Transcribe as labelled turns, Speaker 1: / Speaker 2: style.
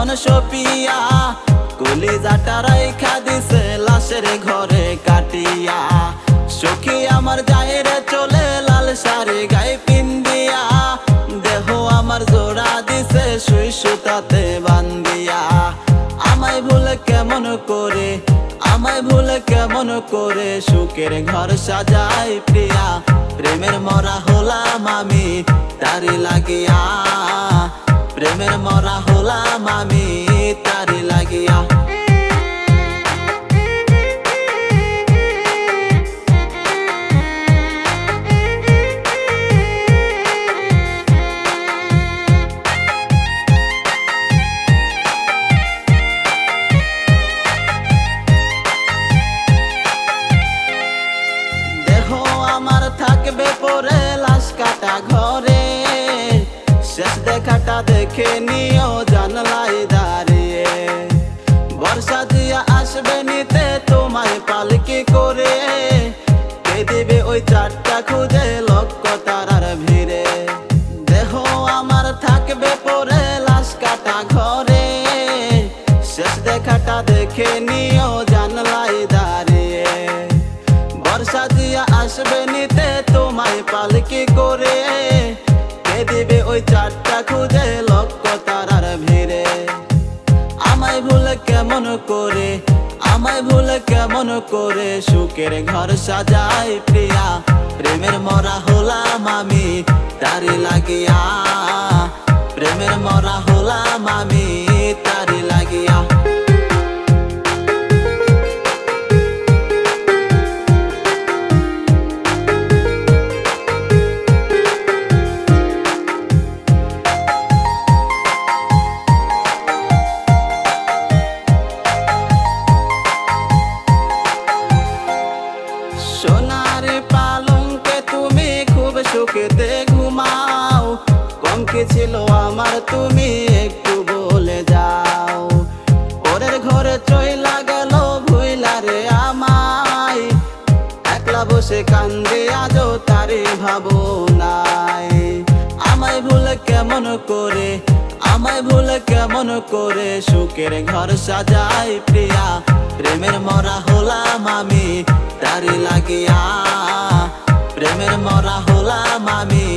Speaker 1: ধন সপিয়া কলিজাটা রাইখা দিছে লাশের ঘরে কাটিয়া। সখী আমার যায় রে চলে লাল শাড়ি গায়ে পিন্দিয়া, দেহ আমার জোড়া দিছে সুই সুতাতে বান্দিয়া। আমায় ভুলে কেমন করে, আমায় ভুলে কেমন করে সুখের ঘর সাজাই প্রিয়া। প্রেমের মরা হলাম আমি তারি লাগিয়া, প্রেমের মরা হলাম আমি তারি লাগিয়া। আমার থাকবে পরে লাশ কাটা ঘরে, শেষ দেখাটা দেখে নিও জানলায় দাঁড়িয়ে। বর্ষা দিয়া আসবে নিতে তোমায় পালকি করে, কে দিবে ওই চারটা খুঁজে লক্ষ তারার ভিড়ে। দেহ আমার থাকবে পরে লাশ কাটা ঘরে, শেষ দেখাটা দেখে নিও জানলায় দাঁড়িয়ে। বর্ষা দিয়া আসবে নিতে তোমায় পালকি করে, কে দিবে ওই চারটা খুঁজে লক্ষ তারার ভিড়ে। আমায় ভুলে কেমন করে, আমায় ভুলে কেমন করে সুখের ঘর সাজাই প্রিয়া। প্রেমের মরা হলাম আমি তারি লাগিয়া, প্রেমের মরা হলাম আমি তারি লাগিয়া। সোনার পালঙ্কে তুমি খুব সুখেতে ঘুমাও, কম কি ছিল আমার তুমি একটু বলে যাও। পরের ঘরে চইলা গেল ভুইলা রে আমায়, একলা বসে কান্দে আজও তারি ভাবনায়। আমায় ভুলে কেমন করে, আমায় ভুলে কেমন করে সুখের ঘর সাজাই প্রিয়া। প্রেমের মরা হলাম আমি তারি লাগিয়া, প্রেমের মরা হলাম আমি